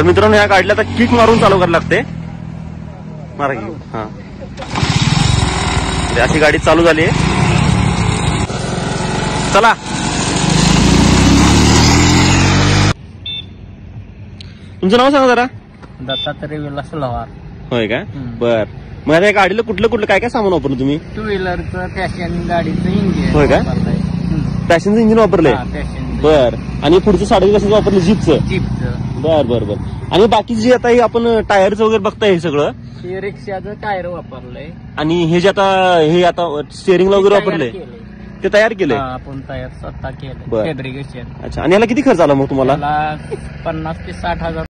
तर मित्रांनो ह्या गाडीला आता किक मारून चालू करायला लागते. मारा की. हा अशी गाडी चालू झाली आहे. चला तुमचं नाव सांगा जरा. दत्तात्रय विलास लवार. होय का. बर मग आता या गाडीला कुठलं कुठलं काय काय सामान वापरलं तुम्ही. 2 व्हीलरचं फॅशन गाडीचं इंजिन. होय का. पॅशनचं इंजिन वापरलंय. बर आणि पुढचं 5.5 वापरलं जीपचं. बर बर बर आणि बाकीची जे आता हे आपण टायरचं वगैरे बघताय हे सगळं रिक्षाचं टायर वापरलंय. आणि हे जे आता स्टेअरिंगला वगैरे वापरलंय ते तयार केलंय. आपण तयार स्वतः केलं फॅब्रिकेशन. अच्छा आणि याला किती खर्च आला मग तुम्हाला. 50 ते 60 हजार